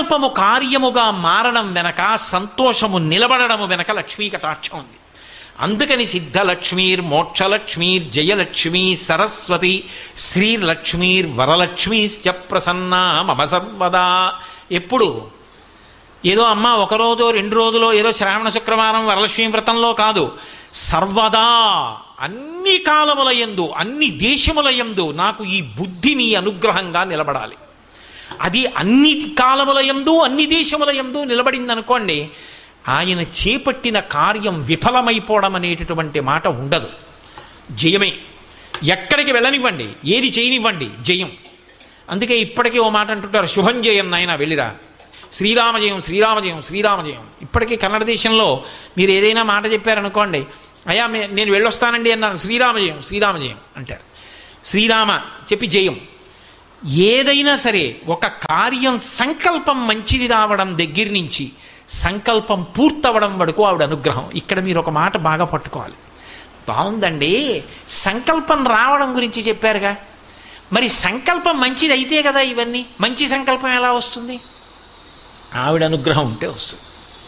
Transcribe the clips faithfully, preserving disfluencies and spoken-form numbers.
సంకల్పము కార్యముగా మారడం వెనక, సంతోషము నిలబడము వెనక లక్ష్మీ కటాక్షం ఉంది. అందుకని సిద్ధలక్ష్మీర్ మోక్షలక్ష్మీర్ జయలక్ష్మీ సరస్వతి శ్రీలక్ష్మీర్ వరలక్ష్మీశ్చ ప్రసన్నా మమ సర్వదా. ఎప్పుడు ఏదో అమ్మ ఒక రోజు రెండు రోజులో ఏదో శ్రావణ శుక్రవారం వరలక్ష్మీ వ్రతంలో కాదు, సర్వదా అన్ని కాలముల యందు అన్ని దేశముల యందు నాకు ఈ బుద్ధి నీ అనుగ్రహంగా నిలబడాలి. అది అన్ని కాలముల యందు అన్ని దేశముల యందు నిలబడిందనుకోండి, ఆయన చేపట్టిన కార్యం విఫలమైపోవడం అనేటటువంటి మాట ఉండదు. జయమే. ఎక్కడికి వెళ్ళనివ్వండి, ఏది చేయనివ్వండి, జయం. అందుకే ఇప్పటికీ ఓ మాట అంటుంటారు, శుభం జయం నాయన వెళ్ళిరా, శ్రీరామజయం శ్రీరామజయం శ్రీరామజయం. ఇప్పటికీ కన్నడ దేశంలో మీరు ఏదైనా మాట చెప్పారనుకోండి, అయ్యా మే నేను వెళ్ళొస్తానండి అన్నాను, శ్రీరామజయం శ్రీరామజయం అంటారు. శ్రీరామ చెప్పి జయం. ఏదైనా సరే ఒక కార్యం సంకల్పం మంచిది రావడం దగ్గర నుంచి సంకల్పం పూర్తవడం వరకు ఆవిడ అనుగ్రహం. ఇక్కడ మీరు ఒక మాట బాగా పట్టుకోవాలి. బాగుందండి, సంకల్పం రావడం గురించి చెప్పారుగా, మరి సంకల్పం మంచిది అయితే కదా ఇవన్నీ. మంచి సంకల్పం ఎలా వస్తుంది? ఆవిడ అనుగ్రహం ఉంటే వస్తుంది.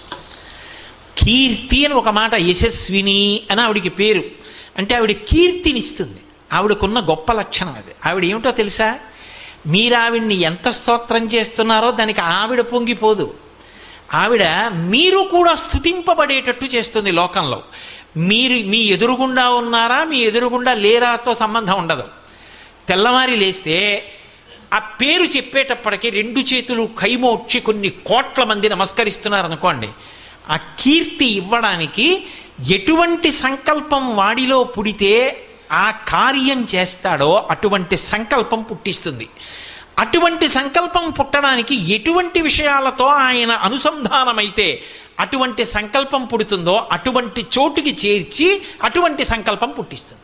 కీర్తి అని ఒక మాట, యశస్విని అని ఆవిడికి పేరు. అంటే ఆవిడ కీర్తినిస్తుంది. ఆవిడకున్న గొప్ప లక్షణం అది. ఆవిడ ఏమిటో తెలుసా? మీరు ఆవిడ్ని ఎంత స్తోత్రం చేస్తున్నారో దానికి ఆవిడ పొంగిపోదు. ఆవిడ మీరు కూడా స్తుతింపబడేటట్టు చేస్తుంది లోకంలో. మీరు మీ ఎదురుగుండా ఉన్నారా మీ ఎదురుగుండా లేరాతో సంబంధం ఉండదు. తెల్లవారి లేస్తే ఆ పేరు చెప్పేటప్పటికీ రెండు చేతులు కైమోడ్చి కొన్ని కోట్ల మంది నమస్కరిస్తున్నారు అనుకోండి, ఆ కీర్తి ఇవ్వడానికి ఎటువంటి సంకల్పం వాడిలో పుడితే ఆ కార్యం చేస్తాడో అటువంటి సంకల్పం పుట్టిస్తుంది. అటువంటి సంకల్పం పుట్టడానికి ఎటువంటి విషయాలతో ఆయన అనుసంధానమైతే అటువంటి సంకల్పం పుడుతుందో అటువంటి చోటుకి చేర్చి అటువంటి సంకల్పం పుట్టిస్తుంది.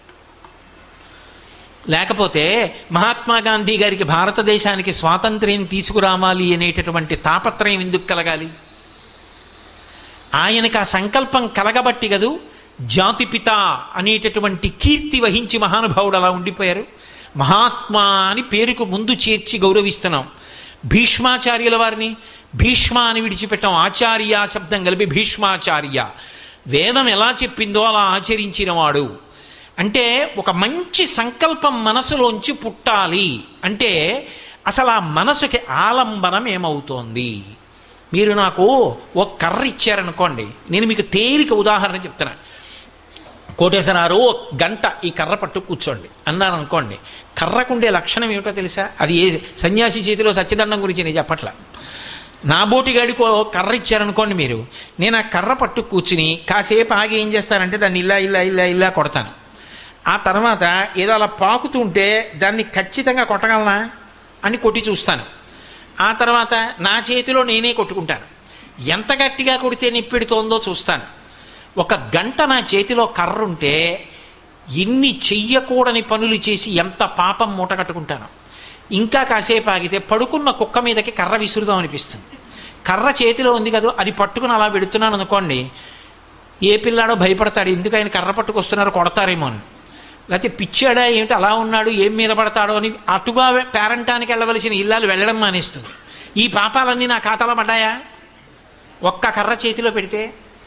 లేకపోతే మహాత్మా గాంధీ గారికి భారతదేశానికి స్వాతంత్ర్యం తీసుకురావాలి అనేటటువంటి తాపత్రయం ఎందుకు కలగాలి? ఆయనకు ఆ సంకల్పం కలగబట్టి కదూ జాతిపిత అనేటటువంటి కీర్తి వహించి మహానుభావుడు అలా ఉండిపోయారు. మహాత్మా అని పేరుకు ముందు చేర్చి గౌరవిస్తున్నాం. భీష్మాచార్యుల వారిని భీష్మ అని విడిచిపెట్టాం. ఆచార్య శబ్దం కలిపి భీష్మాచార్య. వేదం ఎలా చెప్పిందో అలా ఆచరించినవాడు. అంటే ఒక మంచి సంకల్పం మనసులోంచి పుట్టాలి అంటే అసలు ఆ మనసుకి ఆలంబనం ఏమవుతోంది? మీరు నాకు ఒక కర్ర ఇచ్చారనుకోండి, నేను మీకు తేలిక ఉదాహరణ చెప్తున్నాను. కోటేశ్వరారు ఒక గంట ఈ కర్ర పట్టు కూర్చోండి అన్నారు అనుకోండి, కర్రకుండే లక్షణం ఏమిటో తెలుసా? అది ఏ సన్యాసి చేతిలో సత్యదండం గురించి నేను చెప్పట్లా. నా బోటిగాడికి కర్ర ఇచ్చారనుకోండి మీరు, నేను ఆ కర్ర పట్టు కూర్చుని కాసేపు ఆగి ఏం చేస్తానంటే దాన్ని ఇలా ఇలా ఇలా ఇలా కొడతాను. ఆ తర్వాత ఏదో అలా పాకుతుంటే దాన్ని ఖచ్చితంగా కొట్టగలనా అని కొట్టి చూస్తాను. ఆ తర్వాత నా చేతిలో నేనే కొట్టుకుంటాను. ఎంత గట్టిగా కొడితే నిప్పెడుతోందో చూస్తాను. ఒక గంట నా చేతిలో కర్ర ఉంటే ఎన్ని చెయ్యకూడని పనులు చేసి ఎంత పాపం మూట కట్టుకుంటాను. ఇంకా కాసేపు ఆగితే పడుకున్న కుక్క మీదకి కర్ర విసురుదాం అనిపిస్తుంది. కర్ర చేతిలో ఉంది కదా, అది పట్టుకుని అలా పెడుతున్నాను అనుకోండి, ఏ పిల్లాడో భయపడతాడు, ఎందుకు ఆయన కర్ర పట్టుకొస్తున్నారు కొడతారేమో అని. లేకపోతే పిచ్చాడా ఏమిటి అలా ఉన్నాడు, ఏం మీద పడతాడో అని అటుగా పేరంటానికి వెళ్ళవలసిన ఇల్లాలు వెళ్ళడం మానేస్తుంది. ఈ పాపాలన్నీ నా ఖాతాలో పడ్డాయా ఒక్క కర్ర చేతిలో పెడితే?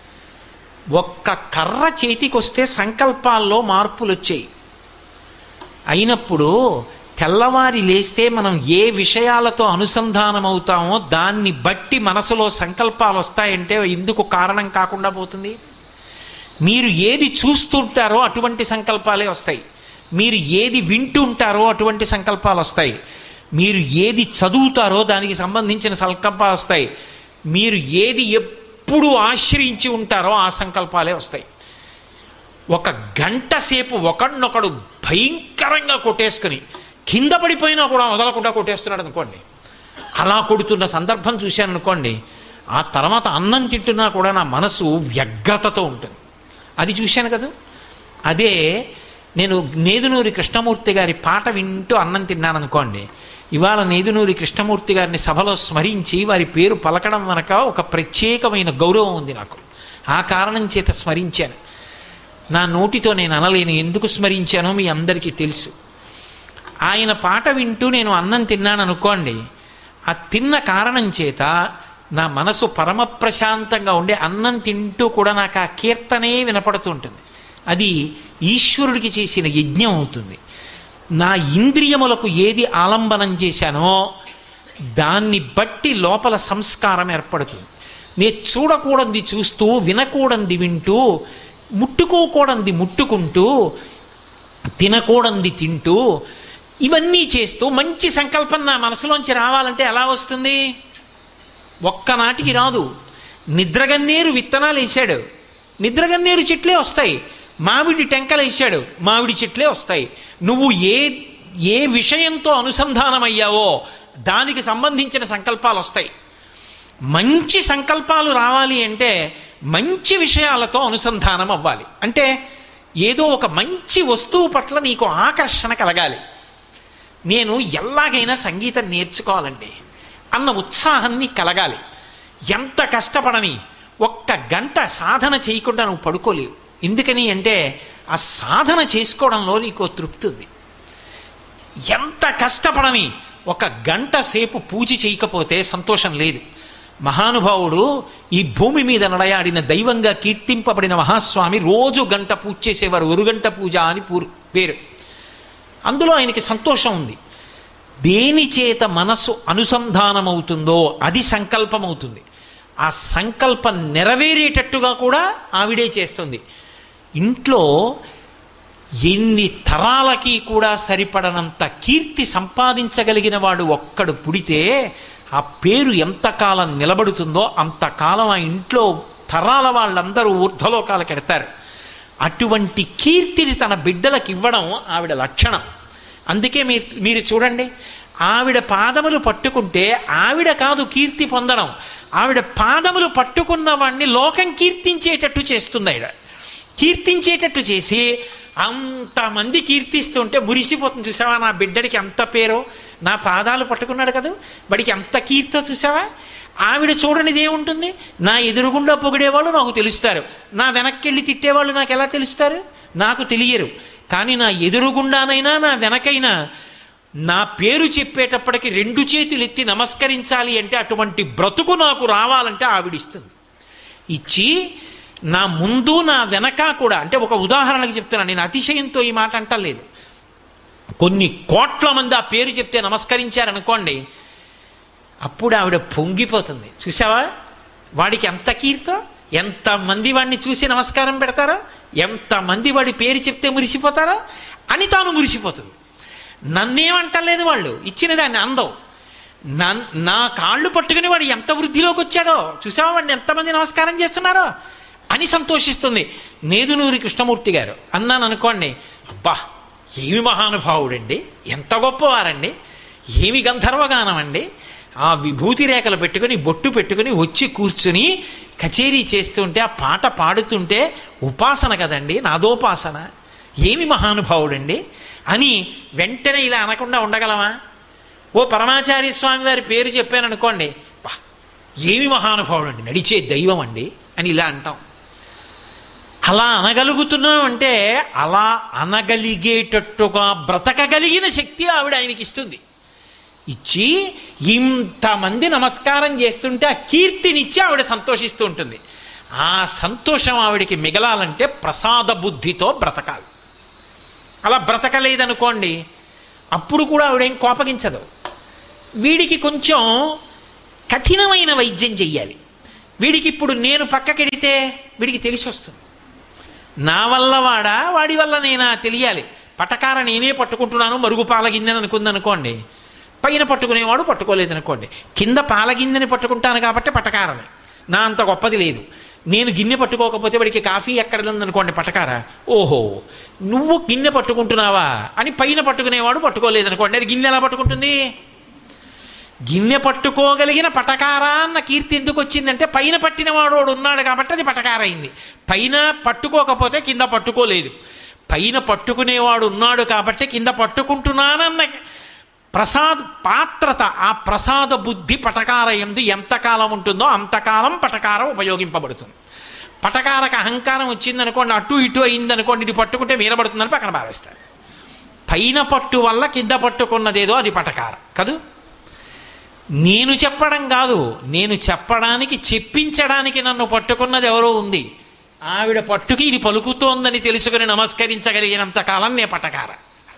ఒక్క కర్ర చేతికి వస్తే సంకల్పాల్లో మార్పులు వచ్చాయి. అయినప్పుడు తెల్లవారి లేస్తే మనం ఏ విషయాలతో అనుసంధానం అవుతామో దాన్ని బట్టి మనసులో సంకల్పాలు వస్తాయంటే ఎందుకు కారణం కాకుండా పోతుంది? మీరు ఏది చూస్తుంటారో అటువంటి సంకల్పాలే వస్తాయి. మీరు ఏది వింటుంటారో అటువంటి సంకల్పాలు వస్తాయి. మీరు ఏది చదువుతారో దానికి సంబంధించిన సంకల్పాలు వస్తాయి. మీరు ఏది ఎప్పుడు ఆశ్రయించి ఉంటారో ఆ సంకల్పాలే వస్తాయి. ఒక గంట సేపు ఒకడినొకడు భయంకరంగా కొట్టేసుకుని కింద పడిపోయినా కూడా వదలకుండా కొట్టేస్తున్నాడు అనుకోండి, అలా కొడుతున్న సందర్భం చూశాను అనుకోండి, ఆ తర్వాత అన్నం తింటున్నా కూడా నా మనసు వ్యగ్రతతో ఉంటుంది. అది చూశాను కదా. అదే నేను నేదునూరి కృష్ణమూర్తి గారి పాట వింటూ అన్నం తిన్నాను అనుకోండి, ఇవాళ నేదునూరి కృష్ణమూర్తి గారిని సభలో స్మరించి వారి పేరు పలకడం వెనక ఒక ప్రత్యేకమైన గౌరవం ఉంది నాకు. ఆ కారణం చేత స్మరించాను. నా నోటితో నేను అనలేను, ఎందుకు స్మరించానో మీ అందరికీ తెలుసు. ఆయన పాట వింటూ నేను అన్నం తిన్నాను అనుకోండి, ఆ తిన్న కారణం చేత నా మనసు పరమ ప్రశాంతంగా ఉండే అన్నం తింటూ కూడా నాకు ఆ కీర్తనే వినపడుతూ ఉంటుంది. అది ఈశ్వరుడికి చేసిన యజ్ఞం అవుతుంది. నా ఇంద్రియములకు ఏది ఆలంబనం చేశానో దాన్ని బట్టి లోపల సంస్కారం ఏర్పడుతుంది. నేను చూడకూడంది చూస్తూ, వినకూడంది వింటూ, ముట్టుకోకూడంది ముట్టుకుంటూ, తినకూడంది తింటూ, ఇవన్నీ చేస్తూ మంచి సంకల్పం నా మనసులోంచి రావాలంటే ఎలా వస్తుంది? ఒక్కనాటికి రాదు. నిద్రగన్నేరు విత్తనాలు వేశాడు, నిద్రగన్నేరు చెట్లే వస్తాయి. మామిడి టెంకలు వేశాడు, మామిడి చెట్లే వస్తాయి. నువ్వు ఏ ఏ విషయంతో అనుసంధానమయ్యావో దానికి సంబంధించిన సంకల్పాలు వస్తాయి. మంచి సంకల్పాలు రావాలి అంటే మంచి విషయాలతో అనుసంధానం అవ్వాలి. అంటే ఏదో ఒక మంచి వస్తువు పట్ల నీకు ఆకర్షణ కలగాలి. నేను ఎలాగైనా సంగీతం నేర్చుకోవాలండి అన్న ఉత్సాహాన్ని కలగాలి. ఎంత కష్టపడని ఒక్క గంట సాధన చేయకుండా నువ్వు పడుకోలేవు. ఎందుకని అంటే ఆ సాధన చేసుకోవడంలో నీకు తృప్తి ఉంది. ఎంత కష్టపడని ఒక గంట సేపు పూజ చేయకపోతే సంతోషం లేదు. మహానుభావుడు ఈ భూమి మీద నడయాడిన దైవంగా కీర్తింపబడిన మహాస్వామి రోజు గంట పూజ చేసేవారు. ఒక గంట పూజ అని పేరు. అందులో ఆయనకి సంతోషం ఉంది. దేని చేత మనస్సు అనుసంధానమవుతుందో అది సంకల్పం అవుతుంది. ఆ సంకల్పం నెరవేరేటట్టుగా కూడా ఆవిడే చేస్తుంది. ఇంట్లో ఎన్ని తరాలకి కూడా సరిపడనంత కీర్తి సంపాదించగలిగిన వాడు ఒక్కడు పుడితే ఆ పేరు ఎంతకాలం నిలబడుతుందో అంతకాలం ఆ ఇంట్లో తరాల వాళ్ళందరూ ఊర్ధ్వలోకాలకు ఎడతారు. అటువంటి కీర్తిని తన బిడ్డలకు ఇవ్వడం ఆవిడ లక్షణం. అందుకే మీరు మీరు చూడండి, ఆవిడ పాదములు పట్టుకుంటే ఆవిడ కాదు కీర్తి పొందడం, ఆవిడ పాదములు పట్టుకున్న వాడిని లోకం కీర్తించేటట్టు చేస్తుంది. ఆవిడ కీర్తించేటట్టు చేసి అంతమంది కీర్తిస్తుంటే మురిసిపోతుంది. చూసావా నా బిడ్డడికి ఎంత పేరో, నా పాదాలు పట్టుకున్నాడు కదా, వాడికి ఎంత కీర్తో చూసావా. ఆవిడ చూడనిది ఏముంటుంది? నా ఎదురుగుండా పొగిడేవాళ్ళు నాకు తెలుస్తారు, నా వెనక్కి వెళ్ళి తిట్టేవాళ్ళు నాకు ఎలా తెలుస్తారు? నాకు తెలియరు. కానీ నా ఎదురుగుండానైనా నా వెనకైనా నా పేరు చెప్పేటప్పటికి రెండు చేతులు ఎత్తి నమస్కరించాలి అంటే అటువంటి బ్రతుకు నాకు రావాలంటే ఆవిడిస్తుంది. ఇచ్చి నా ముందు నా వెనక కూడా, అంటే ఒక ఉదాహరణకి చెప్తున్నాను, నేను అతిశయంతో ఈ మాట అంటలేదు. కొన్ని కోట్ల మంది ఆ పేరు చెప్తే నమస్కరించారనుకోండి, అప్పుడు ఆవిడ పొంగిపోతుంది. చూసావా వాడికి ఎంత కీర్తో, ఎంతమంది వాడిని చూసి నమస్కారం పెడతారో, ఎంతమంది వాడి పేరు చెప్తే మురిసిపోతారో అని తాను మురిసిపోతుంది. నన్నేమంటలేదు, వాళ్ళు ఇచ్చిన దాన్ని అందం. నా కాళ్ళు పట్టుకుని వాడు ఎంత వృద్ధిలోకి వచ్చాడో చూసావా, వాడిని ఎంతమంది నమస్కారం చేస్తున్నారో అని సంతోషిస్తుంది. నేదునూరి కృష్ణమూర్తి గారు అన్నాను అనుకోండి, అబ్బా ఏమి మహానుభావుడండి, ఎంత గొప్పవారండి, ఏమి గంధర్వగానం అండి. ఆ విభూతి రేఖలు పెట్టుకుని బొట్టు పెట్టుకుని వచ్చి కూర్చుని కచేరీ చేస్తుంటే ఆ పాట పాడుతుంటే ఉపాసన కదండి, నాదోపాసన, ఏమి మహానుభావుడండి అని వెంటనే ఇలా అనకుండా ఉండగలమా? ఓ పరమాచార్య స్వామి వారి పేరు చెప్పాను అనుకోండి, బా ఏమి మహానుభావుడండి, నడిచే దైవం అండి అని ఇలా అంటాం. అలా అనగలుగుతున్నాం అంటే అలా అనగలిగేటట్టుగా బ్రతకగలిగిన శక్తి ఆవిడ ఆయనకి ఇస్తుంది. ఇచ్చి ఇంతమంది నమస్కారం చేస్తుంటే ఆ కీర్తినిచ్చి ఆవిడ సంతోషిస్తూ ఉంటుంది. ఆ సంతోషం ఆవిడికి మిగలాలంటే ప్రసాద బుద్ధితో బ్రతకాలి. అలా బ్రతకలేదనుకోండి అప్పుడు కూడా ఆవిడేం కోపగించదు. వీడికి కొంచెం కఠినమైన వైద్యం చెయ్యాలి. వీడికి ఇప్పుడు నేను పక్కకెడితే వీడికి తెలిసి వస్తుంది, నా వల్ల వాడా వాడి వల్ల నేనా తెలియాలి. పటకార నేనే పట్టుకుంటున్నాను, మరుగు పాలగిందని అనుకుందనుకోండి, పైన పట్టుకునేవాడు పట్టుకోలేదనుకోండి, కింద పాలగిన్నెని పట్టుకుంటాను కాబట్టి పటకారమే, నా అంత గొప్పది లేదు. నేను గిన్నె పట్టుకోకపోతే వాడికి కాఫీ ఎక్కడ ఉందనుకోండి పటకార, ఓహో నువ్వు గిన్నె పట్టుకుంటున్నావా అని పైన పట్టుకునేవాడు పట్టుకోలేదనుకోండి, అది గిన్నె ఎలా పట్టుకుంటుంది? గిన్నె పట్టుకోగలిగిన పటకార అన్న కీర్తి ఎందుకు వచ్చిందంటే పైన పట్టినవాడు ఉన్నాడు కాబట్టి అది పటకార అయింది. పైన పట్టుకోకపోతే కింద పట్టుకోలేదు, పైన పట్టుకునేవాడు ఉన్నాడు కాబట్టి కింద పట్టుకుంటున్నానన్న ప్రసాద్ పాత్రత, ఆ ప్రసాద బుద్ధి పటకార ఎందు ఎంతకాలం ఉంటుందో అంతకాలం పటకారం ఉపయోగింపబడుతుంది. పటకారకు అహంకారం వచ్చిందనుకోండి, అటు ఇటు అయిందనుకోండి, ఇది పట్టుకుంటే మీరబడుతుందని పక్కన భావిస్తారు. పైన పట్టు వల్ల కింద పట్టుకున్నదేదో అది పటకారం కదూ. నేను చెప్పడం కాదు, నేను చెప్పడానికి చెప్పించడానికి నన్ను పట్టుకున్నది ఎవరో ఉంది. ఆవిడ పట్టుకి ఇది పలుకుతోందని తెలుసుకుని నమస్కరించగలిగినంత కాలం నే పటకార.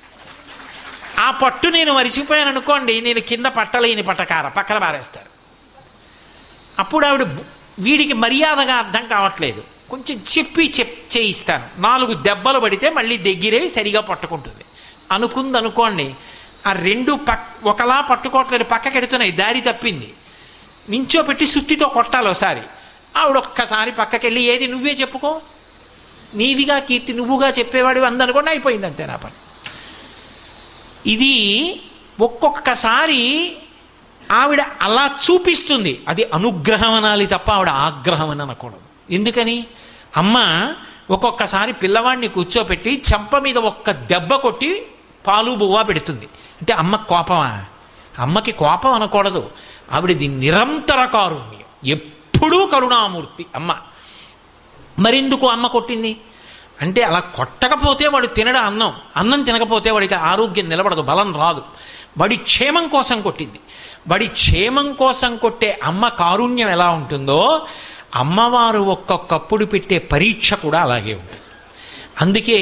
ఆ పట్టు నేను మరిచిపోయాను అనుకోండి, నేను కింద పట్టలేని పటకార, పక్కన పారేస్తారు. అప్పుడు ఆవిడ వీడికి మర్యాదగా అర్థం కావట్లేదు, కొంచెం చెప్పి చెప్ చేయిస్తాను, నాలుగు దెబ్బలు పడితే మళ్ళీ దగ్గరే సరిగా పట్టుకుంటుంది అనుకుంది అనుకోండి. ఆ రెండు పక్ ఒకలా పట్టుకోవట్లేదు, పక్కకెడుతున్నాయి, దారి తప్పింది, నించోపెట్టి సుత్తితో కొట్టాలి ఒకసారి. ఆవిడ ఒక్కసారి పక్కకెళ్ళి ఏది నువ్వే చెప్పుకో, నీవిగా కీర్తి నువ్వుగా చెప్పేవాడు అందనుకోండి, అయిపోయింది అంతే నా పని. ఇది ఒక్కొక్కసారి ఆవిడ అలా చూపిస్తుంది, అది అనుగ్రహం అనాలి తప్ప ఆవిడ ఆగ్రహం అని అనకూడదు. ఎందుకని? అమ్మ ఒక్కొక్కసారి పిల్లవాడిని కూర్చోపెట్టి చెంప మీద ఒక్క దెబ్బ కొట్టి పాలు బువ్వా పెడుతుంది. అంటే అమ్మ కోపమా? అమ్మకి కోపం అనకూడదు, ఆవిడది నిరంతర కారుణ్యం, ఎప్పుడూ కరుణామూర్తి అమ్మ. మరెందుకు అమ్మ కొట్టింది అంటే, అలా కొట్టకపోతే వాడు తినడం అన్నం, అన్నం తినకపోతే వాడికి ఆరోగ్యం నిలబడదు, బలం రాదు. వాడి క్షేమం కోసం కొట్టింది. వాడి క్షేమం కోసం కొట్టే అమ్మ కారుణ్యం ఎలా ఉంటుందో, అమ్మవారు ఒక్కొక్కప్పుడు పెట్టే పరీక్ష కూడా అలాగే ఉంటుంది. అందుకే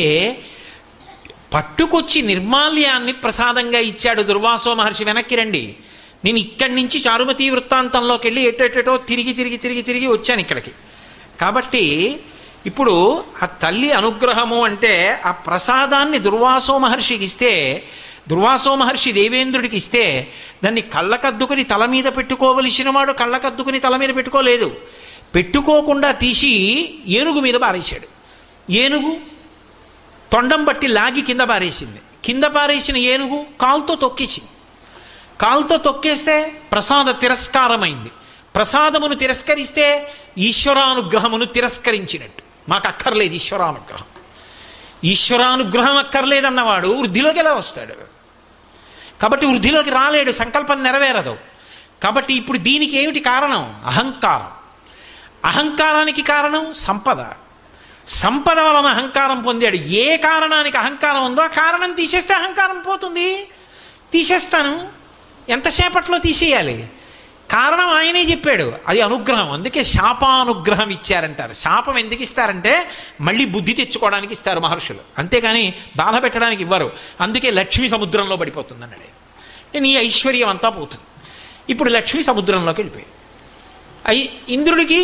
పట్టుకొచ్చి నిర్మాల్యాన్ని ప్రసాదంగా ఇచ్చాడు దుర్వాసో మహర్షి. వెనక్కి రండి, నేను ఇక్కడి నుంచి చారుమతి వృత్తాంతంలోకి వెళ్ళి ఎటెటో తిరిగి తిరిగి తిరిగి తిరిగి వచ్చాను ఇక్కడికి. కాబట్టి ఇప్పుడు ఆ తల్లి అనుగ్రహము అంటే ఆ ప్రసాదాన్ని దుర్వాసో మహర్షికి ఇస్తే, దుర్వాసో మహర్షి దేవేంద్రుడికి ఇస్తే దాన్ని కళ్ళకద్దుకుని తల మీద పెట్టుకోవలసిన వాడు కళ్ళకద్దుకుని తల మీద పెట్టుకోలేదు, పెట్టుకోకుండా తీసి ఏనుగు మీద పారేశాడు. ఏనుగు తొండం బట్టి లాగి కింద పారేసింది. కింద పారేసిన ఏనుగు కాలుతో తొక్కేసింది. కాలుతో తొక్కేస్తే ప్రసాద తిరస్కారమైంది. ప్రసాదమును తిరస్కరిస్తే ఈశ్వరానుగ్రహమును తిరస్కరించినట్టు. మాకు అక్కర్లేదు ఈశ్వరానుగ్రహం. ఈశ్వరానుగ్రహం అక్కర్లేదన్నవాడు వృద్ధిలోకి ఎలా వస్తాడు? కాబట్టి వృద్ధిలోకి రాలేడు, సంకల్పం నెరవేరదు. కాబట్టి ఇప్పుడు దీనికి ఏమిటి కారణం? అహంకారం. అహంకారానికి కారణం సంపద. సంపద వలన అహంకారం పొందాడు. ఏ కారణానికి అహంకారం ఉందో ఆ కారణం తీసేస్తే అహంకారం పోతుంది. తీసేస్తాను, ఎంతసేపట్లో తీసేయాలి? కారణం ఆయనే చెప్పాడు, అది అనుగ్రహం. అందుకే శాపానుగ్రహం ఇచ్చారంటారు. శాపం ఎందుకు ఇస్తారంటే మళ్ళీ బుద్ధి తెచ్చుకోవడానికి ఇస్తారు మహర్షులు, అంతేగాని బాధ పెట్టడానికి ఇవ్వరు. అందుకే లక్ష్మి సముద్రంలో పడిపోతుంది అన్నాడు. నీ ఐశ్వర్యం అంతా పోతుంది. ఇప్పుడు లక్ష్మి సముద్రంలోకి వెళ్ళిపోయి అయి ఇంద్రుడికి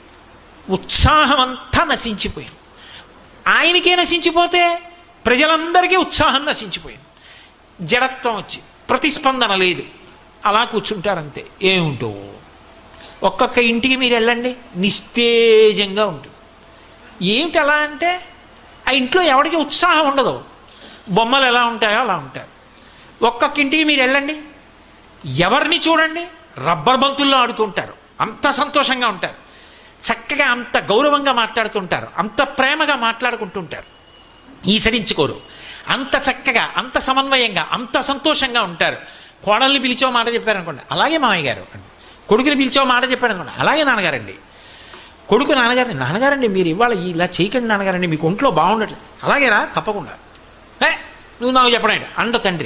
ఉత్సాహం అంతా నశించిపోయింది. ఆయనకే నశించిపోతే ప్రజలందరికీ ఉత్సాహం నశించిపోయింది. జడత్వం వచ్చి ప్రతిస్పందన లేదు, అలా కూర్చుంటారంతే. ఏముంటో ఒక్కొక్క ఇంటికి మీరు వెళ్ళండి, నిస్తేజంగా ఉంటుంది. ఏమిటి అలా అంటే ఆ ఇంట్లో ఎవరికి ఉత్సాహం ఉండదు. బొమ్మలు ఎలా ఉంటాయో అలా ఉంటారు. ఒక్కొక్క ఇంటికి మీరు వెళ్ళండి, ఎవరిని చూడండి రబ్బర్ బంతుల్లో ఆడుతుంటారు, అంత సంతోషంగా ఉంటారు, చక్కగా అంత గౌరవంగా మాట్లాడుతుంటారు, అంత ప్రేమగా మాట్లాడుకుంటుంటారు, ఈసడించుకోరు. అంత చక్కగా, అంత సమన్వయంగా, అంత సంతోషంగా ఉంటారు. కోడల్ని పిలిచో మాట చెప్పారనుకోండి, అలాగే మామయ్య గారు అండి. కొడుకుని పిలిచో మాట చెప్పారనుకోండి, అలాగే నాన్నగారండి. కొడుకు నాన్నగారిని, నాన్నగారండి మీరు ఇవాళ ఇలా చేయకండి నాన్నగారండి, మీకు ఒంట్లో బాగుండట్లేదు. అలాగేరా, తప్పకుండా. ఏ నువ్వు నాకు చెప్పడం అండ తండ్రి.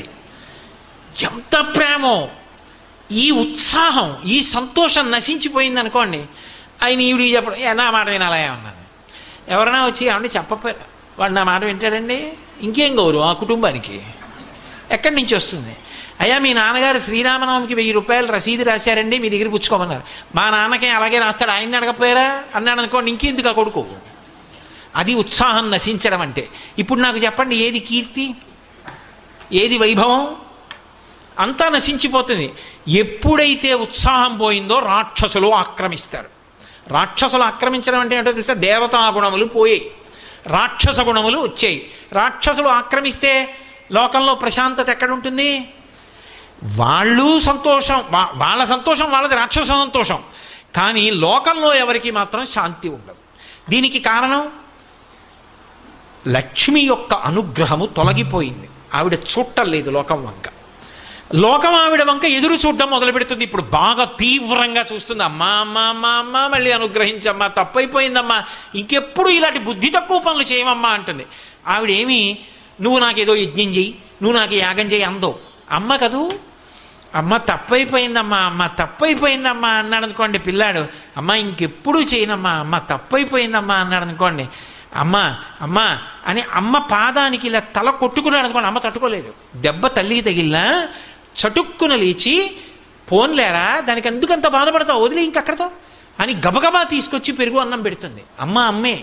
ఎంత ప్రేమో! ఈ ఉత్సాహం, ఈ సంతోషం నశించిపోయింది అనుకోండి, ఆయన ఈవిడికి చెప్పడం, నా మాట వినాలా ఏమన్నాను. ఎవరైనా వచ్చి ఏమంటే చెప్పపోయారు, వాడు నా మాట వింటాడండి, ఇంకేం గౌరవం ఆ కుటుంబానికి ఎక్కడి నుంచి వస్తుంది? అయ్యా మీ నాన్నగారు శ్రీరామనవమికి వెయ్యి రూపాయలు రసీదు రాశారండి, మీ దగ్గర పుచ్చుకోమన్నారు. మా నాన్నకే అలాగే రాస్తాడు, ఆయన్ని అడగపోయారా అన్నాడు అనుకోండి, ఇంకెందుకు ఆ కొడుకు? అది ఉత్సాహం నశించడం అంటే. ఇప్పుడు నాకు చెప్పండి, ఏది కీర్తి, ఏది వైభవం? అంతా నశించిపోతుంది. ఎప్పుడైతే ఉత్సాహం పోయిందో రాక్షసులు ఆక్రమిస్తారు. రాక్షసులు ఆక్రమించడం అంటే ఏంటో తెలుసా? దేవతా గుణములు పోయాయి, రాక్షస గుణములు వచ్చాయి. రాక్షసులు ఆక్రమిస్తే లోకంలో ప్రశాంతత ఎక్కడుంటుంది? వాళ్ళు సంతోషం, వాళ్ళ సంతోషం వాళ్ళది, రాక్షస సంతోషం. కానీ లోకంలో ఎవరికి మాత్రం శాంతి ఉండదు. దీనికి కారణం లక్ష్మి యొక్క అనుగ్రహము తొలగిపోయింది. ఆవిడ చూడలేదు లోకం వంక. లోకం ఆవిడ వంక ఎదురు చూడడం మొదలు పెడుతుంది. ఇప్పుడు బాగా తీవ్రంగా చూస్తుంది. అమ్మా అమ్మా అమ్మా అమ్మా మళ్ళీ అనుగ్రహించమ్మా, తప్పైపోయిందమ్మా, ఇంకెప్పుడు ఇలాంటి బుద్ధి తక్కువ పనులు చేయమమ్మా అంటుంది. ఆవిడేమి నువ్వు నాకేదో యజ్ఞం చెయ్యి, నువ్వు నాకు యాగం చేయి అందో. అమ్మ కదూ, అమ్మ తప్పైపోయిందమ్మా, అమ్మ తప్పైపోయిందమ్మా అన్నాడు అనుకోండి పిల్లాడు, అమ్మ ఇంకెప్పుడు చేయనమ్మా, అమ్మ తప్పైపోయిందమ్మా అన్నాడు అనుకోండి, అమ్మ అమ్మ అని అమ్మ పాదానికి ఇలా తల కొట్టుకున్నాడు అనుకోండి, అమ్మ తట్టుకోలేదు. దెబ్బ తల్లికి తగిలినా చటుక్కున లేచి పోన్లేరా దానికి ఎందుకంత బాధపడతావు, వదిలే ఇంకక్కడతో అని గబగబా తీసుకొచ్చి పెరుగు అన్నం పెడుతుంది. అమ్మ అమ్మే.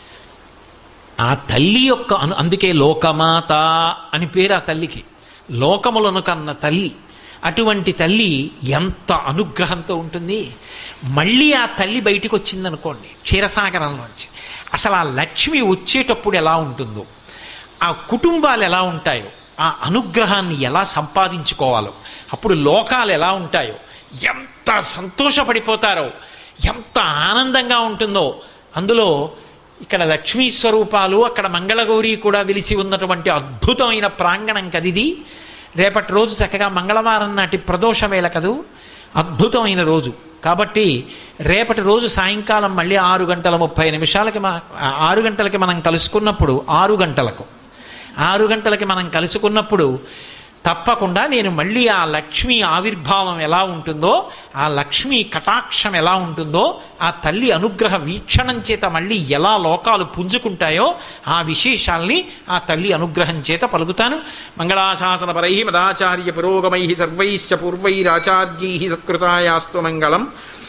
ఆ తల్లి యొక్క అను అందుకే లోకమాత అని పేరు ఆ తల్లికి, లోకములను కన్న తల్లి. అటువంటి తల్లి ఎంత అనుగ్రహంతో ఉంటుంది. మళ్ళీ ఆ తల్లి బయటికి వచ్చిందనుకోండి క్షీరసాగరంలోంచి, అసలు ఆ లక్ష్మి వచ్చేటప్పుడు ఎలా ఉంటుందో, ఆ కుటుంబాలు ఎలా ఉంటాయో, ఆ అనుగ్రహాన్ని ఎలా సంపాదించుకోవాలో, అప్పుడు లోకాలు ఎలా ఉంటాయో, ఎంత సంతోషపడిపోతారో, ఎంత ఆనందంగా ఉంటుందో. అందులో ఇక్కడ లక్ష్మీ స్వరూపాలు, అక్కడ మంగళగౌరి కూడా వెలిసి ఉన్నటువంటి అద్భుతమైన ప్రాంగణం కదిది. రేపటి రోజు చక్కగా మంగళవారం నాటి ప్రదోషమేళ కదూ, అద్భుతమైన రోజు. కాబట్టి రేపటి రోజు సాయంకాలం మళ్ళీ ఆరు గంటల ముప్పై నిమిషాలకి మన ఆరు గంటలకి మనం కలుసుకున్నప్పుడు ఆరు గంటలకు ఆరు గంటలకి మనం కలుసుకున్నప్పుడు తప్పకుండా నేను మళ్ళీ ఆ లక్ష్మీ ఆవిర్భావం ఎలా ఉంటుందో, ఆ లక్ష్మీ కటాక్షం ఎలా ఉంటుందో, ఆ తల్లి అనుగ్రహ వీక్షణం చేత మళ్ళీ ఎలా లోకాలు పుంజుకుంటాయో ఆ విశేషాల్ని ఆ తల్లి అనుగ్రహం చేత పలుకుతాను. మంగళాశాసన పరై మదాచార్య పురోగమై సర్వైశ్చ పూర్వైరాచార్యై సత్కృతాయాస్తు మంగళం.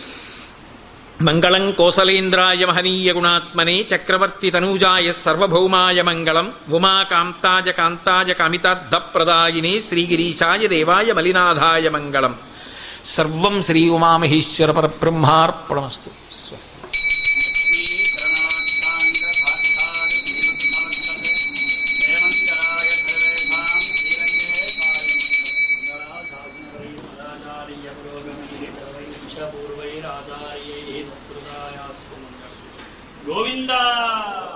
మంగళం కోసలేంద్రాయ మహనీయ గుణాత్మనే చక్రవర్తి తనూజాయ సర్వభౌమాయ మంగళం. ఉమాకాంతాయ కాంతాయ కామితార్థప్రదాయినే శ్రీగిరీశాయ దేవాయ మలినాథాయ మంగళం. సర్వం శ్రీ ఉమామహేశ్వర పరబ్రహ్మార్పణమస్తు. స్వస్తి. గోవిందా.